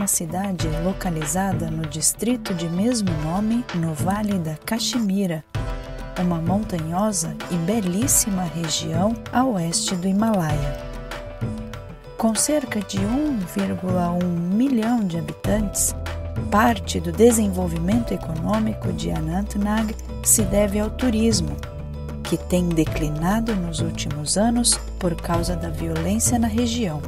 uma cidade localizada no distrito de mesmo nome, no Vale da Caxemira, uma montanhosa e belíssima região a oeste do Himalaia. Com cerca de 1,1 milhão de habitantes, parte do desenvolvimento econômico de Anantnag se deve ao turismo, que tem declinado nos últimos anos por causa da violência na região.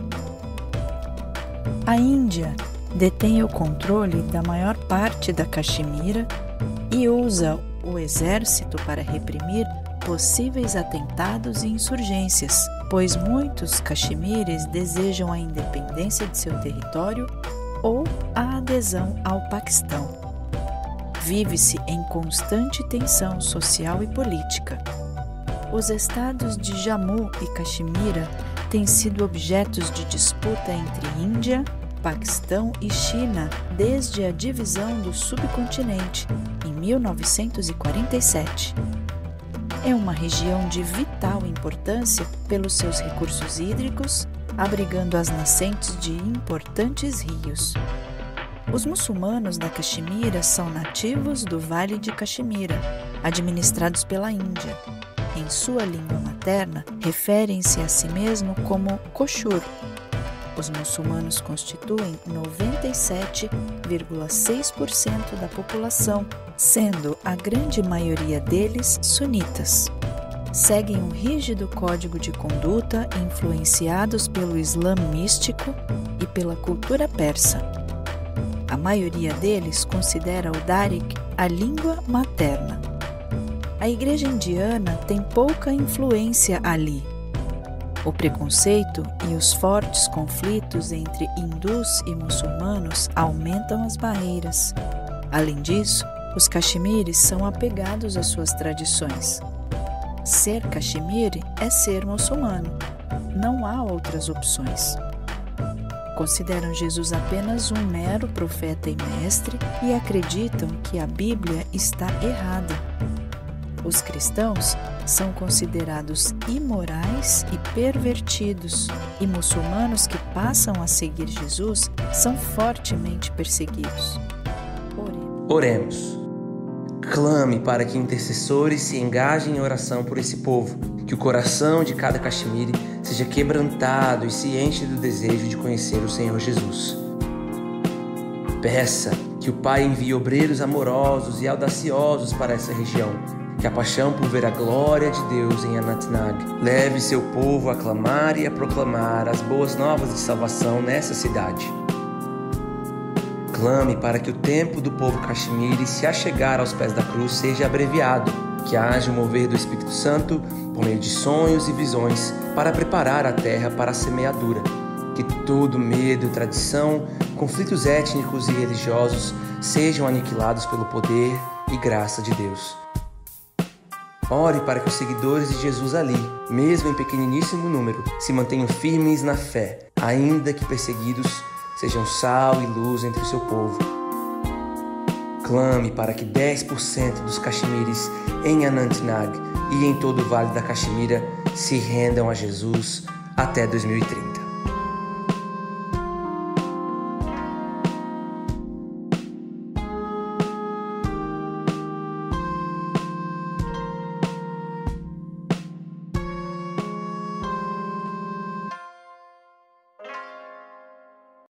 A Índia detém o controle da maior parte da Caxemira e usa o exército para reprimir possíveis atentados e insurgências, pois muitos caxemires desejam a independência de seu território ou a adesão ao Paquistão. Vive-se em constante tensão social e política. Os estados de Jammu e Caxemira têm sido objetos de disputa entre Índia, Paquistão e China desde a divisão do subcontinente, em 1947. É uma região de vital importância pelos seus recursos hídricos, abrigando as nascentes de importantes rios. Os muçulmanos da Caxemira são nativos do Vale de Caxemira, administrados pela Índia. Em sua língua materna, referem-se a si mesmo como Koshur. Os muçulmanos constituem 97,6% da população, sendo a grande maioria deles sunitas. Seguem um rígido código de conduta influenciados pelo Islã místico e pela cultura persa. A maioria deles considera o Dardic a língua materna. A igreja indiana tem pouca influência ali. O preconceito e os fortes conflitos entre hindus e muçulmanos aumentam as barreiras. Além disso, os caxemires são apegados às suas tradições. Ser caxemire é ser muçulmano. Não há outras opções. Consideram Jesus apenas um mero profeta e mestre e acreditam que a Bíblia está errada. Os cristãos são considerados imorais e pervertidos, e muçulmanos que passam a seguir Jesus são fortemente perseguidos. Oremos. Clame para que intercessores se engajem em oração por esse povo, que o coração de cada caxemire seja quebrantado e se enche do desejo de conhecer o Senhor Jesus. Peça que o Pai envie obreiros amorosos e audaciosos para essa região, que a paixão por ver a glória de Deus em Anantnag leve seu povo a clamar e a proclamar as boas novas de salvação nessa cidade. Clame para que o tempo do povo caxemire se achegar aos pés da cruz seja abreviado, que haja o mover do Espírito Santo por meio de sonhos e visões para preparar a terra para a semeadura, que todo medo, tradição, conflitos étnicos e religiosos sejam aniquilados pelo poder e graça de Deus. Ore para que os seguidores de Jesus ali, mesmo em pequeniníssimo número, se mantenham firmes na fé, ainda que perseguidos, sejam sal e luz entre o seu povo. Clame para que 10% dos caxemires em Anantnag e em todo o Vale da Caxemira se rendam a Jesus até 2030.